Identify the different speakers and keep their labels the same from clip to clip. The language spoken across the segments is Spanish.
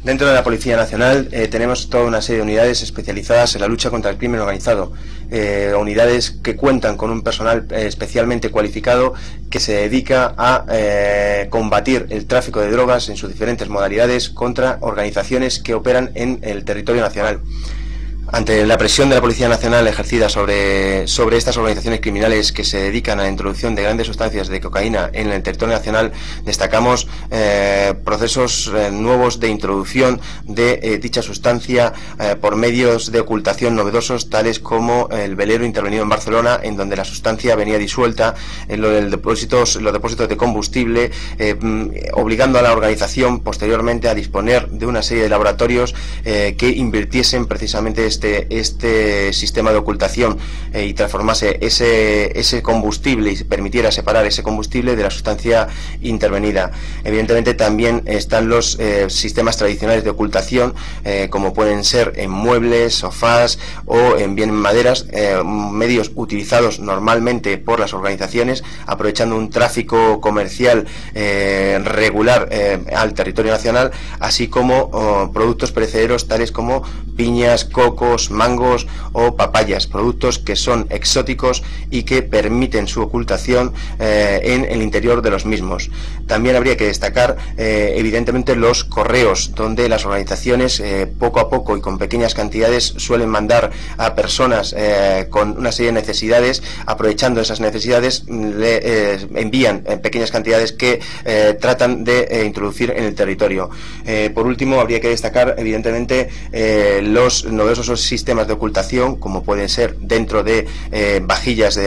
Speaker 1: Dentro de la Policía Nacional tenemos toda una serie de unidades especializadas en la lucha contra el crimen organizado, unidades que cuentan con un personal especialmente cualificado que se dedica a combatir el tráfico de drogas en sus diferentes modalidades contra organizaciones que operan en el territorio nacional. Ante la presión de la Policía Nacional ejercida sobre estas organizaciones criminales que se dedican a la introducción de grandes sustancias de cocaína en el territorio nacional, destacamos procesos nuevos de introducción de dicha sustancia por medios de ocultación novedosos, tales como el velero intervenido en Barcelona, en donde la sustancia venía disuelta en los depósitos de combustible, obligando a la organización posteriormente a disponer de una serie de laboratorios que invirtiesen precisamente este sistema de ocultación y transformase ese combustible y permitiera separar ese combustible de la sustancia intervenida. Evidentemente también están los sistemas tradicionales de ocultación, como pueden ser en muebles, sofás o en bien maderas, medios utilizados normalmente por las organizaciones, aprovechando un tráfico comercial regular al territorio nacional, así como productos perecederos tales como piñas, cocos, mangos o papayas, productos que son exóticos y que permiten su ocultación en el interior de los mismos. También habría que destacar evidentemente los correos, donde las organizaciones poco a poco y con pequeñas cantidades suelen mandar a personas con una serie de necesidades. Aprovechando esas necesidades le envían pequeñas cantidades que tratan de introducir en el territorio. Por último, habría que destacar evidentemente los novedosos sistemas de ocultación, como pueden ser dentro de vajillas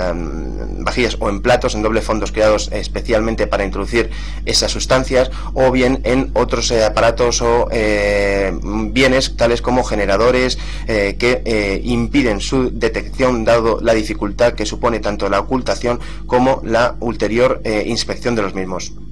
Speaker 1: o en platos en doble fondos creados especialmente para introducir esas sustancias, o bien en otros aparatos o bienes tales como generadores que impiden su detección, dado la dificultad que supone tanto la ocultación como la ulterior inspección de los mismos.